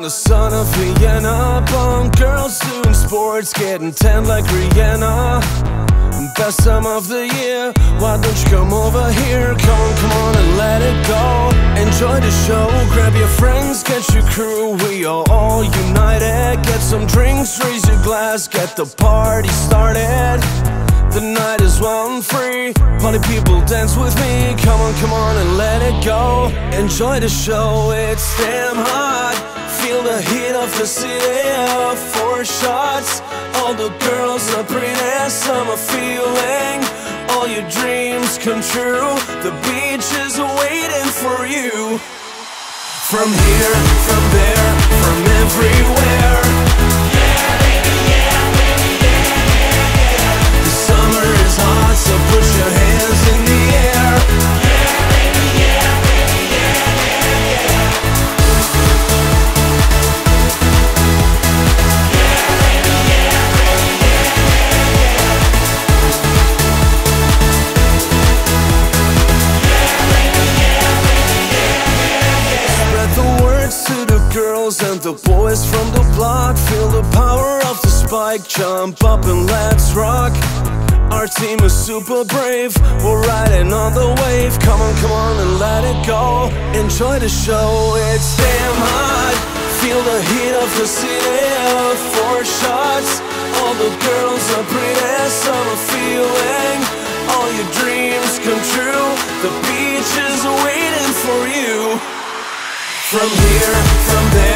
the sun of Vienna. Punk girls doing sports, getting tan like Rihanna. Best time of the year, why don't you come over here? Come on and let it go. Enjoy the show, grab your friends, get your crew. We are all united. Get some drinks, raise your glass, get the party started. The night is wild and free, party people dance with me. Come on and let it go. Enjoy the show, it's damn hot. Feel the heat of the city, 4 shots. All the girls are pretty, summer feeling. All your dreams come true, the beach is waiting for you. From here, from there, from everywhere. Yeah, baby, yeah, baby, yeah, yeah, yeah. The summer is hot, so put your hands in the air. Yeah, baby, yeah, baby, yeah, yeah, yeah. To the girls and the boys from the block, feel the power of the spike, jump up and let's rock. Our team is super brave, we're riding on the wave. Come on and let it go. Enjoy the show, it's damn hot. Feel the heat of the city, 4 shots. All the girls are pretty, summer feeling. All your dreams come true, the beach is waiting for you. From here, from there.